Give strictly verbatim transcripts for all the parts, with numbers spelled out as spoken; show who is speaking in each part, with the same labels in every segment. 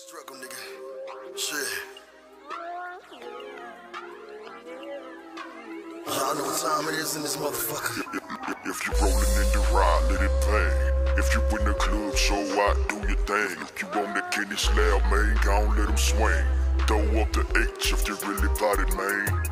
Speaker 1: Struggle, nigga. Shit. Y'all know what time it is in this motherfucker.
Speaker 2: If you rollin' in your ride, let it bang. If you in the club, show out, do your thing. If you on that Kenny slab, man, gon' let him swing. Throw up the H if you really bout it, man.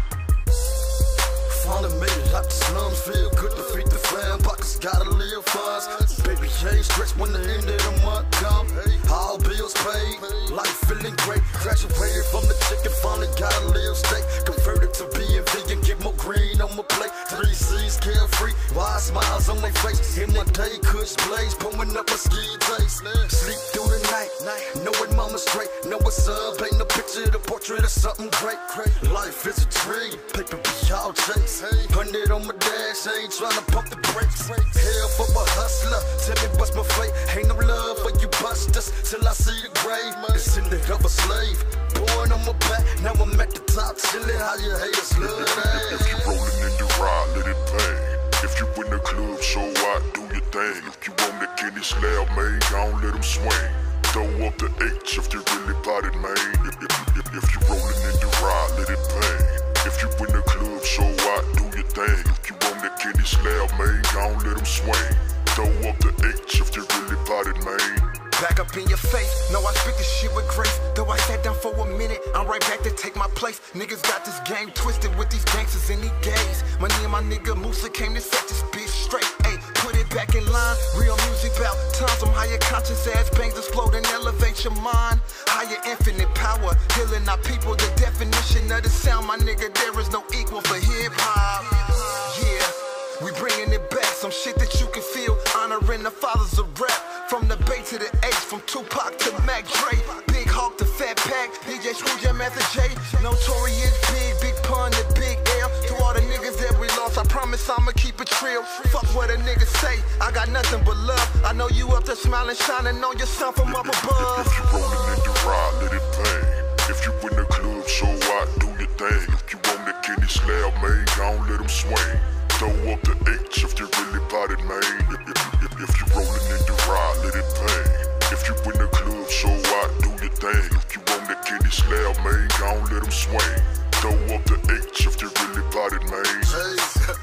Speaker 1: Finally made it out the slums, feel good to feed the fam. Pockets gotta live fast. Baby, ain't stressed when the end of the month come. All bills paid, life feeling great. Graduated from the chicken, finally gotta live steak. Converted to being vegan, get more green on my plate. Three C's carefree, wide smiles on my face. In my day, kush blaze, pulling up a ski taste. Sleep through the night, knowing mama's straight. Know what's up, paint a picture, the portrait of something great. Life is a dream, paper be all chase. Hundred on my dash, I ain't tryna pump the brakes. Hell for a hustler, tell me what's my fate. Ain't no love for you busters till I see the grave. It's in the of a slave, born on my back. Now I'm at the top, chillin'. How you haters love that?
Speaker 2: If you rollin' in your ride, let it bang. If you in the club, show out, do your thing. If you on that Kenny slab, man, gon' let him swing. Throw up the H if you really bout it, man. If, if, if, if you rollin' in your ride, let it bang. If you in the club, show out, do your thing. If you on that Kenny slab, man, gon' let him swing. Throw up the H if you really bout it, man.
Speaker 3: Back up in your face, no, I speak this shit with grace. Though I sat down for a minute, I'm right back to take my place. Niggas got this game twisted with these gangsters and these gays. My name, my nigga Musa came to set this bitch straight. Ayy, put it back in line. Real music about times I'm higher conscious as bangs explode and elevate your mind. Higher infinite power, healing our people. The definition of the sound, my nigga, there is no equal for hip hop. Yeah. We bringing it back, some shit that you can feel. Honoring the fathers of rap. From the Bay to the H, from Tupac to Mac Dre. Big Hawk to Fat Pack, D J Screw Jam, Master J. Notorious Big, Big Pun to Big L. To all the niggas that we lost, I promise I'ma keep it real. Fuck what a nigga say, I got nothing but love. I know you up there smiling, shining on your son from up above.
Speaker 2: If you rollin' in your ride, let it bang. If you in the club, show out, do your thing. If you on that Kenny slab, man, gon' let him swing. Throw up the H if you really bout it, man. If, if, if, if you rollin' in your ride, let it bang. If you in the club, show out, do your thing. If you on that Kenny slab, man, gon' let him swing. Throw up the H if you really bout it, man.
Speaker 1: Hey,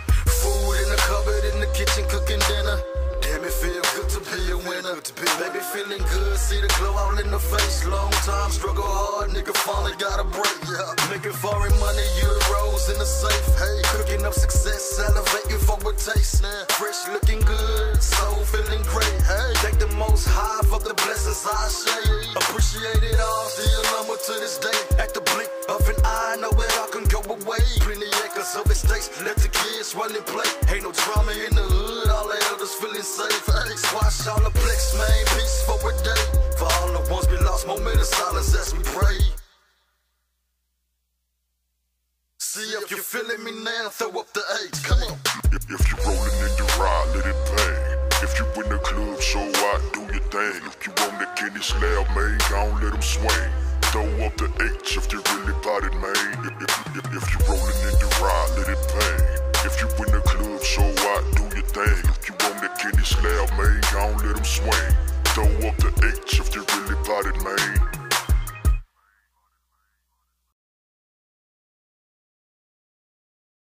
Speaker 1: food in the cupboard, in the kitchen, cooking dinner. Damn, it feel good to be a winner. Baby feeling good, see the glow all in the face. Long time, struggle hard, nigga finally got a break. Yeah, making foreign money, euros in the safe. Hey, cooking up success, salivating for a taste. Now, fresh looking good, soul feeling great. Hey, thank the most high for the blessings I share. Appreciate it all, still number to this day. At the blink of an eye, know it all can go away. Plenty acres of estates, let the kids run and play. Ain't no drama in the hood, all the elders feeling safe. Hey, squash all the flex, man, peace for a day. For all the ones we lost, moment of silence as we pray. See if you're feeling me now, throw up the H, come on.
Speaker 2: If, if you rollin' in your ride, let it bang. If you in the club, show out, do your thing. If you on that Kenny slab, man, gon' let him swing. Throw up the H if you really bout it, man. If, if, if, if you rollin' in your ride, let it bang. If you in the club, show out, do your thing. If you on that Kenny slab, man, gon' let him swing. Throw up the H if you really bout it, man.